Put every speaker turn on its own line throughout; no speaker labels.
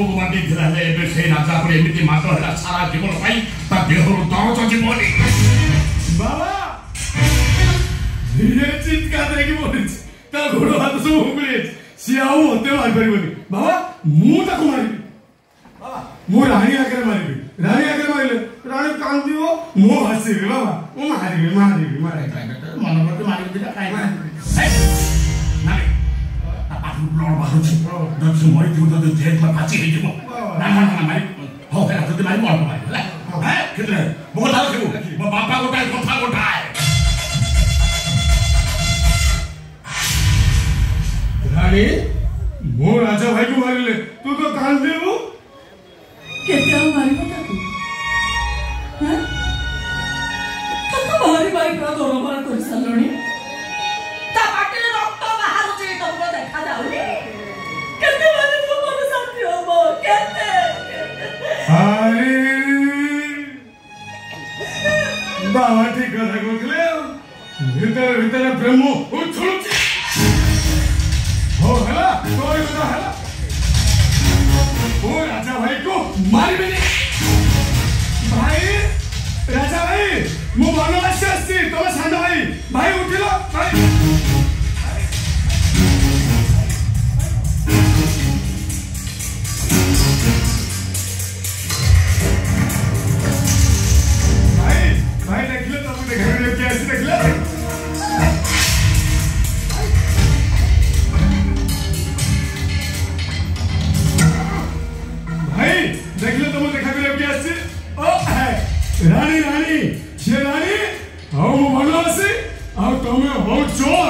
लोग माटी ଥିଲା ଏବେ ସେ ରାଜା ପରେ ଏମିତି ମାତ ହେଲା ସାରା ଜୀବନ ପାଇଁ ତା ଦେହରୁ ଦରଜ ଯିବନି
ବାବା ଧୀରେ ଚିତ୍କାର ଦେଇକି ବୋଲିଛି ତା ଗୋଡ଼ ହାତ ସବୁ ଉଙ୍ଗୁଳି ସିଏ ଆଉ ମତେ ମାରିପାରିବନି ବାବା ମୁଁ ତାକୁ ମାରିବି ବାବା ମୁଁ ରାଣୀ ଆଗରେ ମାରିବି ରାଣୀ ଆଗରେ ମାରିଲେ ରାଣୀ କାନ୍ଦିବ ମୁଁ ହସିବି ବାବା ମୁଁ ମାରିବି
ମନ ପ୍ରତି ମାରିବି ଦିଟା କାଇଁ ନାଇଁ ବ୍ଲଡ୍ ବାହାରୁଛି ଯଦି ମରିଯିବ ଯଦି ଯେହେତୁ ଫାଚି ହେଇଯିବ ନା ମାରି ହଉ ହେଲା ଯଦି ମାରିବ ଅଳ୍ପ ମାରିବ ହେଲା କେତେ ମୋ କଥା ରଖିବୁ ମୋ ବାପା ଗୋଟାଏ କଥା ଗୋଟାଏ
ରାଣୀ ମୋ ରାଜା ଭାଇକୁ ମାରିଲେ ତୁ ତ କାନ୍ଦିବୁ
କେତେ ଆଉ ମାରିବ ତାକୁ ମାରି ମାରି ପୁରା ଦରମରା କରିସାରିଲଣି ତା ପାଟିରେ ରକ୍ତ ବାହାରୁଛି ତମକୁ ଦେଖାଯାଉନି କେତେ ମାନେ ମନ ଶାନ୍ତି ହବ କେତେ
ଆରେ ବାବା ଠିକ କଥା କହୁଥିଲେ ଭିତରେ ଭିତରେ ପ୍ରେମ ଉଛୁଳୁଛି ହଉ ହେଲା ତୋରି କଥା ହେଲା ଓ ରାଜା ଭାଇକୁ ମାରିବିନି ଭାଇ ରାଜା ଭାଇ ମୁଁ ବନବାସୀ ଆସିଛି ତମେ ସାନ ଭାଇ ଭାଇ ଉଠିଲ ଭାଇ भाई देखले तुम देखले कैसे देखले भाई देखले तुम देखले कैसे ओ रानी रानी ये रानी आओ बनवासी आओ तुम्हें हो चोर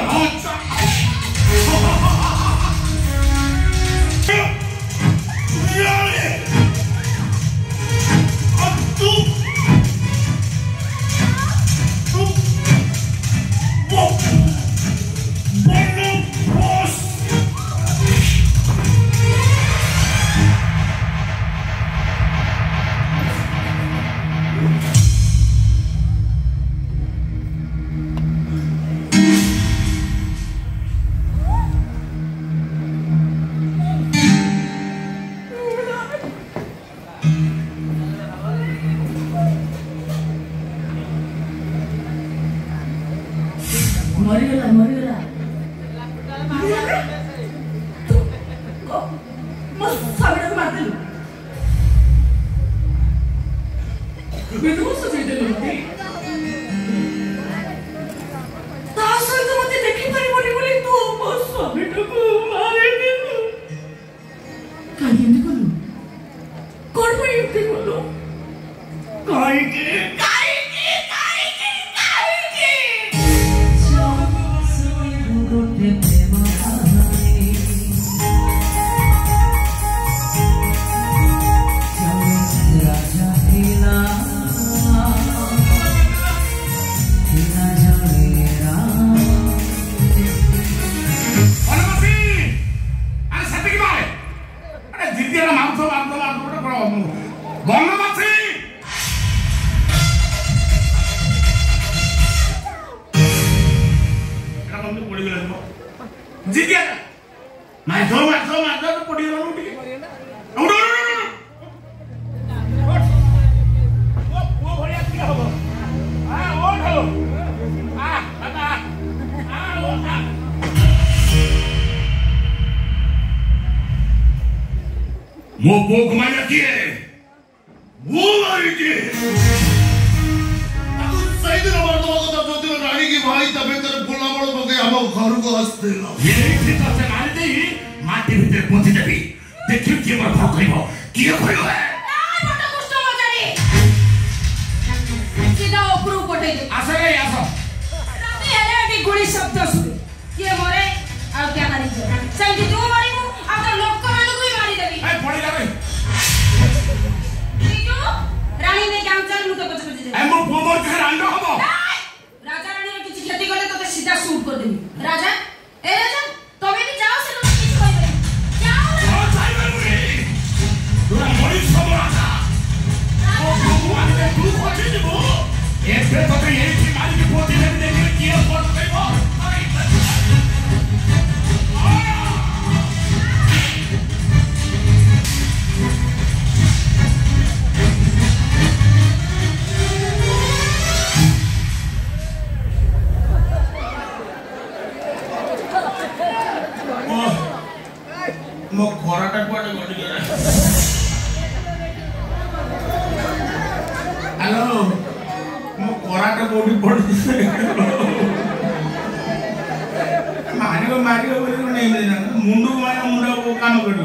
मरिगला साबिना मारते मैं तो सोचे थे लोग तासर तो मते देखी परिबोनी बोली तू बस साबिना को मारे दे काहे नहीं बोलू कौन पे युक्ति बोलो काहे के
वो भूख मार किए वो मारी किए
अब सही दिन हमारे तो वक्त अब जो रानी की भाई तबे कर बोला बड़ो बगे हम घर को हंसते ना
ये भीतर से मार दे माटी भीतर पहुंच जाबी देखियो के बार भाग करिवो किए करियो है
आ बटा कुष्ट मजारी सीधा ऊपर कोटे
आसे रे आसो
राती हेले एटी गुड़ी शब्द सुने के मोरे आ क्या करी संगी तू मारी मु आ तो लोक मानु कोई मारी देबी
ए पड़ी जा रे
ठीक रानी ने काम चल मु तो पछ पछ
ए मो पोमर के रांडो हबो
राजा रानी ने किछ खेती करले तो सीधा शूट कर देबी राजा ए राजा तबे भी जाओ से लोग किछ कहबे जाओ
ओ जाइबे रे तोरा मरी सब राजा ओ तू आके तू खोजी दिबो ए पे तो यही मारी के पोती ले देखे किए कर देबो गोटे कोठी पड़े मारियो नहीं मुंडू मुंड काम कर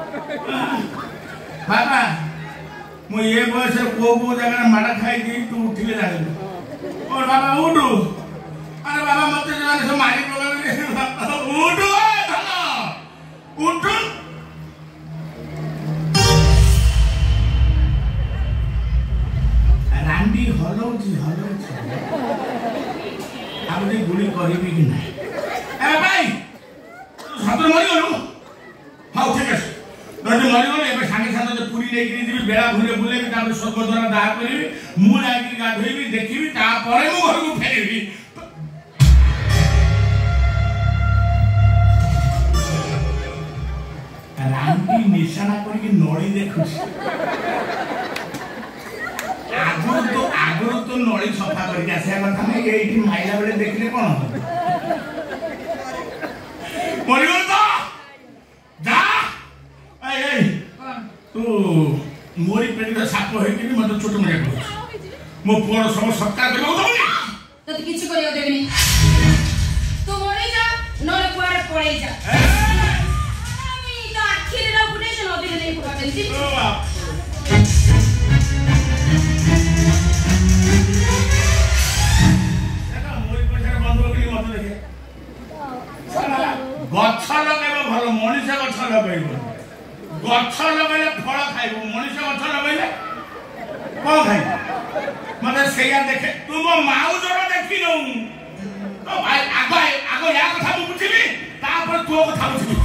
बाबा मु ये बयस को जगह माड़ खाई तू उठिले जान और बाबा उठू अरे बाबा मत सब मारी उठू उठू रांडी हलौची आप गुली करी कि ना भाई सतर मरीगलु हाँ ठीक है जब मरीगलु ए सागे सागे पूरी लेकिन जी बेड़ा भूरे बुले स्वर्गद्वार दाह करी मुझे गाधोबी देखी घर को फेरबी रांडी निशाना करके नड़ी देखु आगु तो नड़ी सफा करके आसा कथा नहीं ये माइला बेले देखले कौन मरीगल तो जा तू मोरी पेट साप होइकि मत छोट मरिया कर मो पुअर सब सत्कार करबो दउनी
तो किछ करियो देबनी तू मरि जा नले पुआर पळै जा आमी तो आखिर रा पुने जे नदी नै पुरातेंती ओ बाप एटा मोरी पछार बंद होकि मत देखे गछ लगाइबो भलो मनुष्य गछ लगाइबो गछ लगाइले फल खाइबो मनुष्य गछ लगाइले कौन खाइ मते सेया देखे तुम माउजर देखि नउ तो भाई आगो या कथा मु बुझिबी तापर तो कथा बुझिबी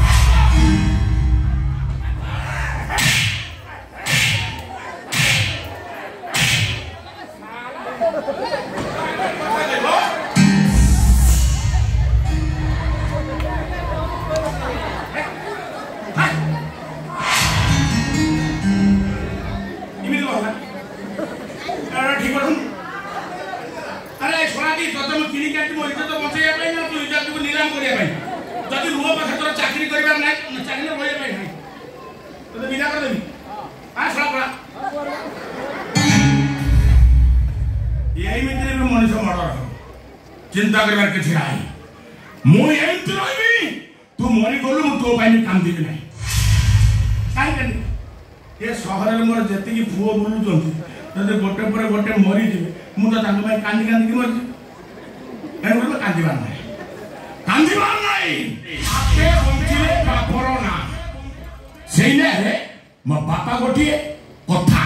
चाकरी करबार नै चाकरी होय भाई तो बिना कर देबी आ सला पड़ा यही मित्र में मनुष्य मर्डर चिंता करबार किछ नाही मु एंत रहबी तू मरि गलु मु तो पानी काम देबी नाही काई कनी ए शहर में मोर जति की पुओ बुलु जंती जदि गोटे पर गोटे मरि दिबे मु तो तांग भाई कांदी कांदी के मरि एन बोल कांदीबार नाही कांदीबार नाही आपे बंचिले बापर ना सेइने रे मो बापा गोटिए कथा